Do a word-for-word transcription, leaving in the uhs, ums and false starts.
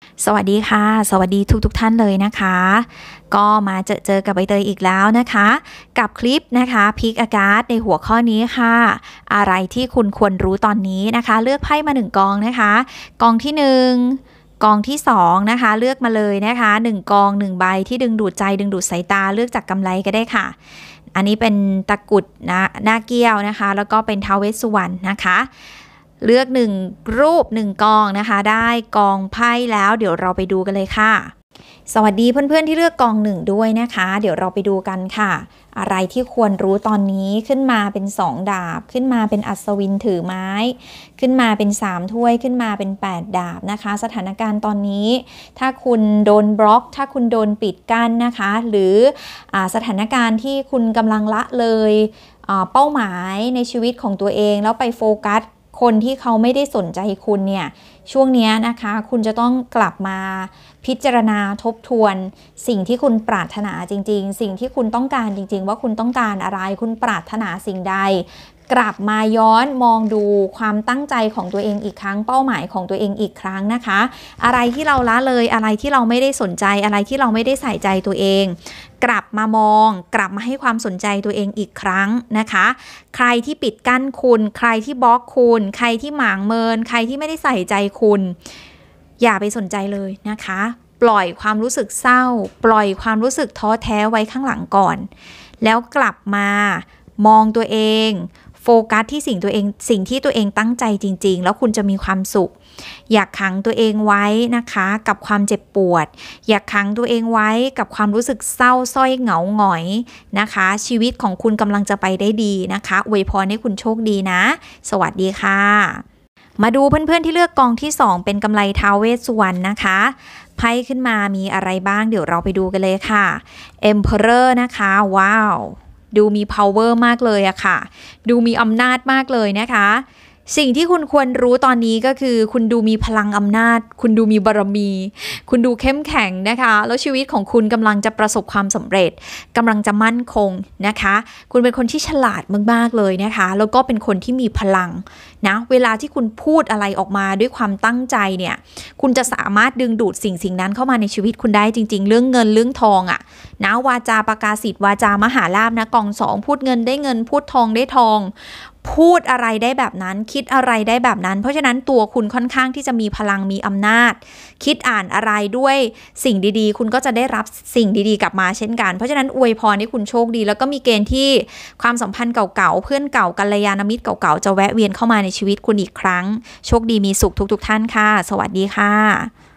สวัสดีค่ะสวัสดีทุกๆทท่านเลยนะคะก็มาเจอเจอกับใบเตยอีกแล้วนะคะกับคลิปนะคะพิกอากาศในหัวข้อนี้ค่ะอะไรที่คุณควรรู้ตอนนี้นะคะเลือกไพ่มาหนึ่งกองนะคะกองที่หนึ่งกองที่สองนะคะเลือกมาเลยนะคะหนึ่งกองหนึ่งใบที่ดึงดูดใจดึงดูดสายตาเลือกจากกำไรก็ได้ค่ะอันนี้เป็นตะกุดนะหน้าเกี้ยวนะคะแล้วก็เป็นท้าวเวสสุวรรณนะคะเลือกหนึ่งรูปหนึ่งกองนะคะได้กองไพ่แล้วเดี๋ยวเราไปดูกันเลยค่ะสวัสดีเพื่อนๆที่เลือกกองหนึ่งด้วยนะคะเดี๋ยวเราไปดูกันค่ะอะไรที่ควรรู้ตอนนี้ขึ้นมาเป็นสองดาบขึ้นมาเป็นอัศวินถือไม้ขึ้นมาเป็นสามถ้วยขึ้นมาเป็นแปดดาบนะคะสถานการณ์ตอนนี้ถ้าคุณโดนบล็อกถ้าคุณโดนปิดกั้นนะคะหรืออ่าสถานการณ์ที่คุณกำลังละเลยเป้าหมายในชีวิตของตัวเองแล้วไปโฟกัสคนที่เขาไม่ได้สนใจคุณเนี่ยช่วงนี้นะคะคุณจะต้องกลับมาพิจารณาทบทวนสิ่งที่คุณปรารถนาจริงๆสิ่งที่คุณต้องการจริงๆว่าคุณต้องการอะไรคุณปรารถนาสิ่งใดกลับมาย้อนมองดูความตั้งใจของตัวเองอีกครั้งเป้าหมายของตัวเองอีกครั้งนะคะอะไรที่เราละเลยอะไรที่เราไม่ได้สนใจอะไรที่เราไม่ได้ใส่ใจตัวเองกลับมามองกลับมาให้ความสนใจตัวเองอีกครั้งนะคะใครที่ปิดกั้นคุณใครที่บล็อกคุณใครที่หมางเมินใครที่ไม่ได้ใส่ใจคุณอย่าไปสนใจเลยนะคะปล่อยความรู้สึกเศร้าปล่อยความรู้สึกท้อแท้ไว้ข้างหลังก่อนแล้วกลับมามองตัวเองโฟกัสที่สิ่งตัวเองสิ่งที่ตัวเองตั้งใจจริงๆแล้วคุณจะมีความสุขอยากขังตัวเองไว้นะคะกับความเจ็บปวดอยากขังตัวเองไว้กับความรู้สึกเศร้าส้อยเหงาหงอยนะคะชีวิตของคุณกำลังจะไปได้ดีนะคะอวยพรให้คุณโชคดีนะสวัสดีค่ะมาดูเพื่อนๆที่เลือกกองที่สองเป็นกำไรท้าวเวสสุวรรณนะคะไพ่ขึ้นมามีอะไรบ้างเดี๋ยวเราไปดูกันเลยค่ะ Emperor นะคะว้าวดูมี power มากเลยอะค่ะดูมีอำนาจมากเลยนะคะสิ่งที่คุณควรรู้ตอนนี้ก็คือคุณดูมีพลังอำนาจคุณดูมีบารมี คุณดูเข้มแข็งนะคะแล้วชีวิตของคุณกำลังจะประสบความสำเร็จกำลังจะมั่นคงนะคะคุณเป็นคนที่ฉลาดมากๆเลยนะคะแล้วก็เป็นคนที่มีพลังนะเวลาที่คุณพูดอะไรออกมาด้วยความตั้งใจเนี่ยคุณจะสามารถดึงดูดสิ่งสิ่งนั้นเข้ามาในชีวิตคุณได้จริงๆเรื่องเงินเรื่องทองอะนะวาจาประกาศสิทธิ์วาจามหาลาภนะกองสองพูดเงินได้เงินพูดทองได้ทองพูดอะไรได้แบบนั้นคิดอะไรได้แบบนั้นเพราะฉะนั้นตัวคุณค่อนข้างที่จะมีพลังมีอำนาจคิดอ่านอะไรด้วยสิ่งดีๆคุณก็จะได้รับสิ่งดีๆกลับมาเช่นกันเพราะฉะนั้นอวยพรให้คุณโชคดีแล้วก็มีเกณฑ์ที่ความสัมพันธ์เก่าๆเพื่อนเก่ากัลยาณมิตรเก่าๆจะแวะเวียนเข้ามาในชีวิตคุณอีกครั้งโชคดีมีสุขทุกๆท่านค่ะสวัสดีค่ะ